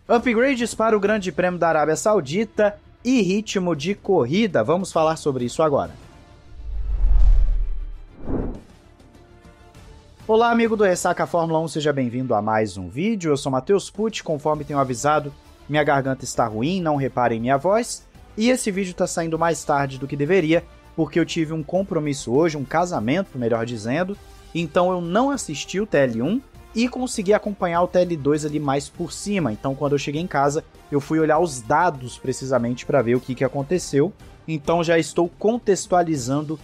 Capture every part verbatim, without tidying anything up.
Upgrades para o Grande Prêmio da Arábia Saudita e ritmo de corrida. Vamos falar sobre isso agora. Olá, amigo do Ressaca Fórmula um, seja bem-vindo a mais um vídeo. Eu sou Matheus Pucci, conforme tenho avisado, minha garganta está ruim, não reparem minha voz. E esse vídeo está saindo mais tarde do que deveria, porque eu tive um compromisso hoje, um casamento, melhor dizendo. Então eu não assisti o T L um e consegui acompanhar o T L dois ali mais por cima. Então quando eu cheguei em casa, eu fui olhar os dados precisamente para ver o que, que aconteceu. Então já estou contextualizando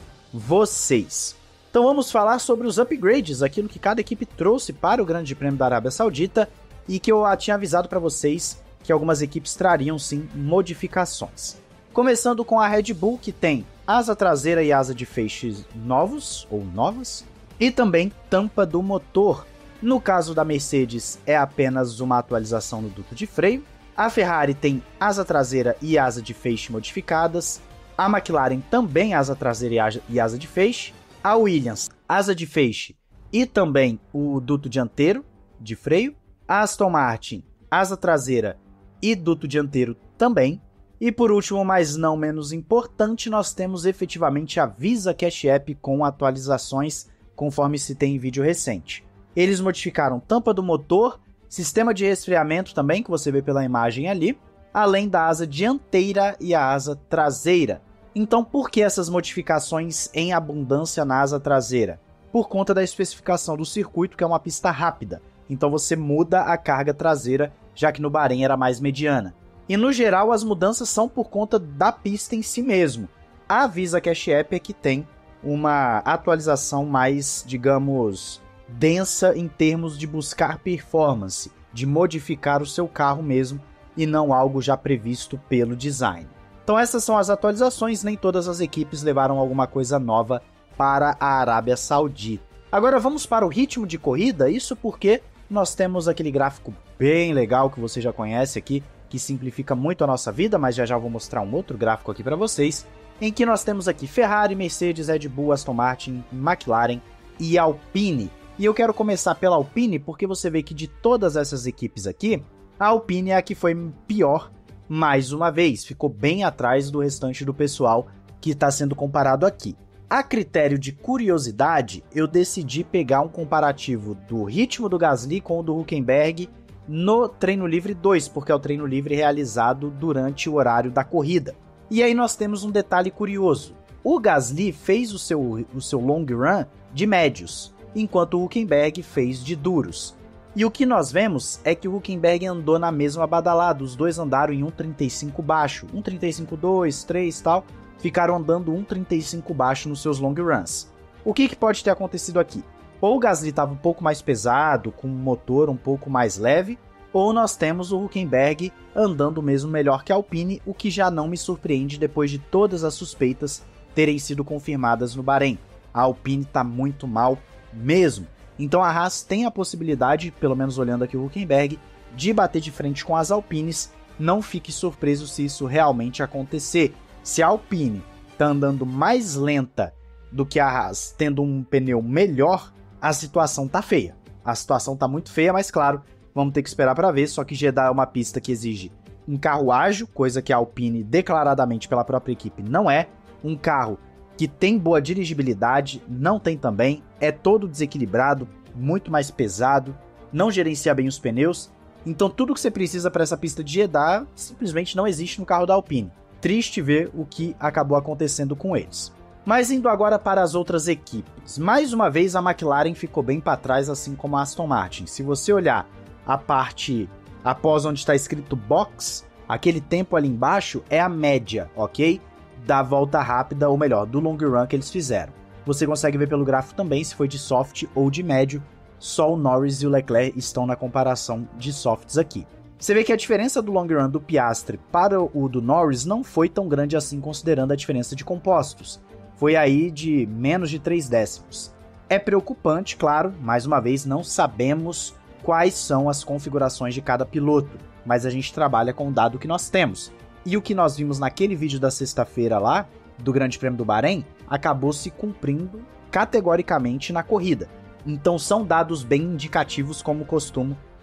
vocês. Então vamos falar sobre os upgrades, aquilo que cada equipe trouxe para o Grande Prêmio da Arábia Saudita e que eu tinha avisado para vocês que algumas equipes trariam sim modificações. Começando com a Red Bull, que tem asa traseira e asa de feixes novos ou novas e também tampa do motor. No caso da Mercedes é apenas uma atualização no duto de freio. A Ferrari tem asa traseira e asa de feixe modificadas. A McLaren também asa traseira e asa de feixe. A Williams, asa de feixe e também o duto dianteiro de freio. A Aston Martin, asa traseira e duto dianteiro também. E por último, mas não menos importante, nós temos efetivamente a Visa Cash App com atualizações, conforme citei em vídeo recente. Eles modificaram tampa do motor, sistema de resfriamento também, que você vê pela imagem ali, além da asa dianteira e a asa traseira. Então, por que essas modificações em abundância na asa traseira? Por conta da especificação do circuito, que é uma pista rápida. Então você muda a carga traseira, já que no Bahrein era mais mediana. E no geral, as mudanças são por conta da pista em si mesmo. A Visa Cash App é que tem uma atualização mais, digamos, densa em termos de buscar performance, de modificar o seu carro mesmo, e não algo já previsto pelo design. Então essas são as atualizações, nem todas as equipes levaram alguma coisa nova para a Arábia Saudita. Agora vamos para o ritmo de corrida, isso porque nós temos aquele gráfico bem legal que você já conhece aqui, que simplifica muito a nossa vida, mas já já vou mostrar um outro gráfico aqui para vocês, em que nós temos aqui Ferrari, Mercedes, Red Bull, Aston Martin, McLaren e Alpine. E eu quero começar pela Alpine porque você vê que de todas essas equipes aqui, a Alpine é a que foi pior mais uma vez, ficou bem atrás do restante do pessoal que está sendo comparado aqui. A critério de curiosidade, eu decidi pegar um comparativo do ritmo do Gasly com o do Hülkenberg no treino livre dois, porque é o treino livre realizado durante o horário da corrida. E aí nós temos um detalhe curioso. O Gasly fez o seu, o seu long run de médios, enquanto o Hülkenberg fez de duros. E o que nós vemos é que o Hülkenberg andou na mesma badalada, os dois andaram em um trinta e cinco baixo, um trinta e cinco, dois, três e tal, ficaram andando um trinta e cinco baixo nos seus long runs. O que, que pode ter acontecido aqui? Ou o Gasly estava um pouco mais pesado, com um motor um pouco mais leve, ou nós temos o Hülkenberg andando mesmo melhor que a Alpine, o que já não me surpreende depois de todas as suspeitas terem sido confirmadas no Bahrein. A Alpine está muito mal mesmo. Então a Haas tem a possibilidade, pelo menos olhando aqui o Hülkenberg, de bater de frente com as Alpines. Não fique surpreso se isso realmente acontecer. Se a Alpine está andando mais lenta do que a Haas, tendo um pneu melhor, a situação tá feia. A situação tá muito feia, mas claro, vamos ter que esperar para ver, só que Jeddah é uma pista que exige um carro ágil, coisa que a Alpine, declaradamente pela própria equipe, não é. Um carro que tem boa dirigibilidade, não tem também, é todo desequilibrado, muito mais pesado, não gerencia bem os pneus, então tudo que você precisa para essa pista de Jeddah simplesmente não existe no carro da Alpine. Triste ver o que acabou acontecendo com eles. Mas indo agora para as outras equipes, mais uma vez a McLaren ficou bem para trás, assim como a Aston Martin. Se você olhar a parte após onde está escrito box, aquele tempo ali embaixo é a média, ok? Da volta rápida, ou melhor, do long run que eles fizeram. Você consegue ver pelo gráfico também se foi de soft ou de médio, só o Norris e o Leclerc estão na comparação de softs aqui. Você vê que a diferença do long run do Piastri para o do Norris não foi tão grande assim considerando a diferença de compostos. Foi aí de menos de três décimos. É preocupante, claro, mais uma vez não sabemos quais são as configurações de cada piloto, mas a gente trabalha com o dado que nós temos. E o que nós vimos naquele vídeo da sexta-feira lá, do Grande Prêmio do Bahrein, acabou se cumprindo categoricamente na corrida. Então são dados bem indicativos, como costumo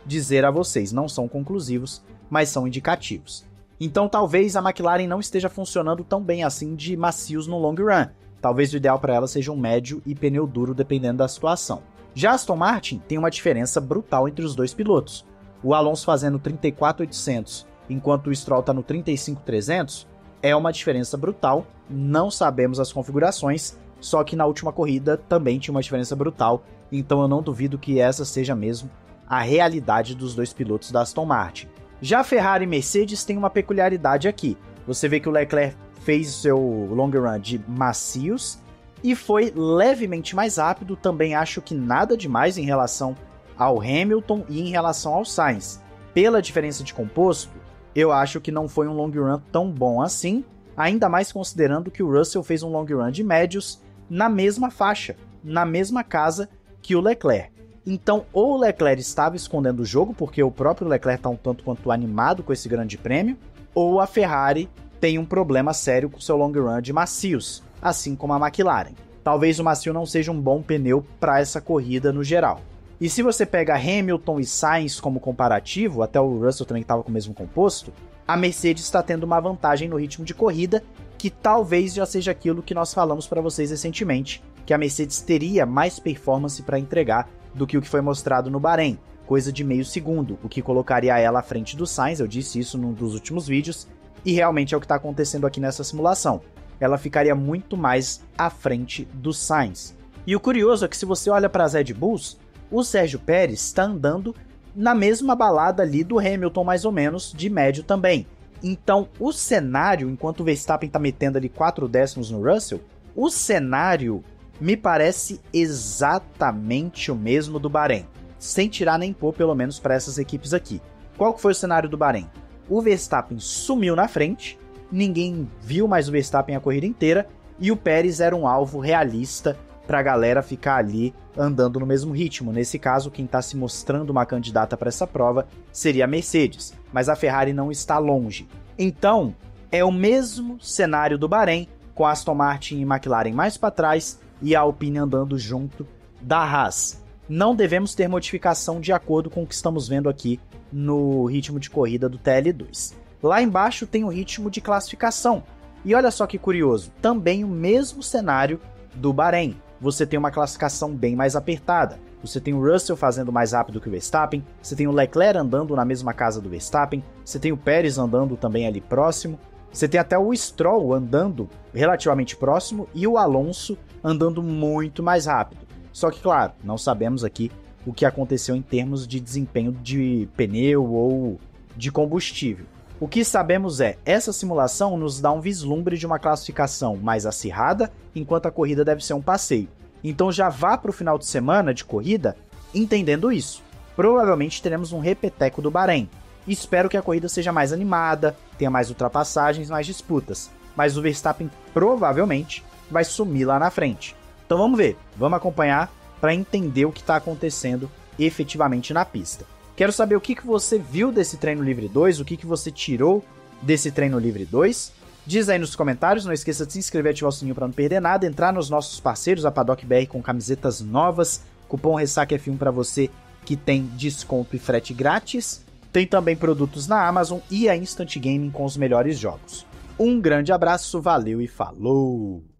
dizer a vocês. Não são conclusivos, mas são indicativos. Então talvez a McLaren não esteja funcionando tão bem assim de macios no long run. Talvez o ideal para ela seja um médio e pneu duro dependendo da situação. Já a Aston Martin tem uma diferença brutal entre os dois pilotos. O Alonso fazendo trinta e quatro mil e oitocentos, enquanto o Stroll está no trinta e cinco mil e trezentos, é uma diferença brutal. Não sabemos as configurações, só que na última corrida também tinha uma diferença brutal, então eu não duvido que essa seja mesmo a realidade dos dois pilotos da Aston Martin. Já a Ferrari e Mercedes tem uma peculiaridade aqui. Você vê que o Leclerc fez seu long run de macios e foi levemente mais rápido. Também acho que nada demais em relação ao Hamilton e em relação ao Sainz. Pela diferença de composto, eu acho que não foi um long run tão bom assim, ainda mais considerando que o Russell fez um long run de médios na mesma faixa, na mesma casa que o Leclerc. Então, ou o Leclerc estava escondendo o jogo, porque o próprio Leclerc está um tanto quanto animado com esse grande prêmio, ou a Ferrari tem um problema sério com seu long run de macios, assim como a McLaren. Talvez o macio não seja um bom pneu para essa corrida no geral. E se você pega Hamilton e Sainz como comparativo, até o Russell também estava com o mesmo composto, a Mercedes está tendo uma vantagem no ritmo de corrida, que talvez já seja aquilo que nós falamos para vocês recentemente, que a Mercedes teria mais performance para entregar do que o que foi mostrado no Bahrein, coisa de meio segundo, o que colocaria ela à frente do Sainz. Eu disse isso num dos últimos vídeos, e realmente é o que está acontecendo aqui nessa simulação. Ela ficaria muito mais à frente do Sainz. E o curioso é que se você olha para as Red Bulls, o Sérgio Pérez está andando na mesma balada ali do Hamilton, mais ou menos, de médio também. Então, o cenário, enquanto o Verstappen está metendo ali quatro décimos no Russell, o cenário me parece exatamente o mesmo do Bahrein, sem tirar nem pôr, pelo menos para essas equipes aqui. Qual que foi o cenário do Bahrein? O Verstappen sumiu na frente, ninguém viu mais o Verstappen a corrida inteira, e o Pérez era um alvo realista para a galera ficar ali andando no mesmo ritmo. Nesse caso, quem está se mostrando uma candidata para essa prova seria a Mercedes, mas a Ferrari não está longe. Então, é o mesmo cenário do Bahrein, com a Aston Martin e McLaren mais para trás e a Alpine andando junto da Haas. Não devemos ter modificação de acordo com o que estamos vendo aqui no ritmo de corrida do T L dois. Lá embaixo tem o ritmo de classificação. E olha só que curioso, também o mesmo cenário do Bahrein. Você tem uma classificação bem mais apertada. Você tem o Russell fazendo mais rápido que o Verstappen, você tem o Leclerc andando na mesma casa do Verstappen, você tem o Pérez andando também ali próximo, você tem até o Stroll andando relativamente próximo e o Alonso andando muito mais rápido. Só que, claro, não sabemos aqui o que aconteceu em termos de desempenho de pneu ou de combustível. O que sabemos é, essa simulação nos dá um vislumbre de uma classificação mais acirrada, enquanto a corrida deve ser um passeio. Então já vá para o final de semana de corrida entendendo isso. Provavelmente teremos um repeteco do Bahrein. Espero que a corrida seja mais animada, tenha mais ultrapassagens, mais disputas. Mas o Verstappen provavelmente vai sumir lá na frente. Então vamos ver, vamos acompanhar para entender o que está acontecendo efetivamente na pista. Quero saber o que, que você viu desse Treino Livre dois, o que, que você tirou desse Treino Livre dois. Diz aí nos comentários, não esqueça de se inscrever e ativar o sininho para não perder nada, entrar nos nossos parceiros, a Paddock B R com camisetas novas, cupom Ressaca F um para você que tem desconto e frete grátis. Tem também produtos na Amazon e a Instant Gaming com os melhores jogos. Um grande abraço, valeu e falou!